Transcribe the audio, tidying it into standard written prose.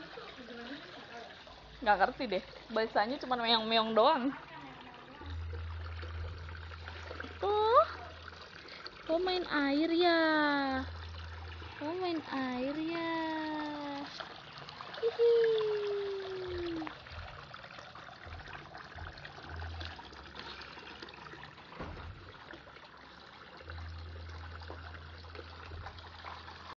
Nggak ngerti deh, bahasanya cuma meong-meong doang. Oh main air ya. Oh main air ya. Hihi.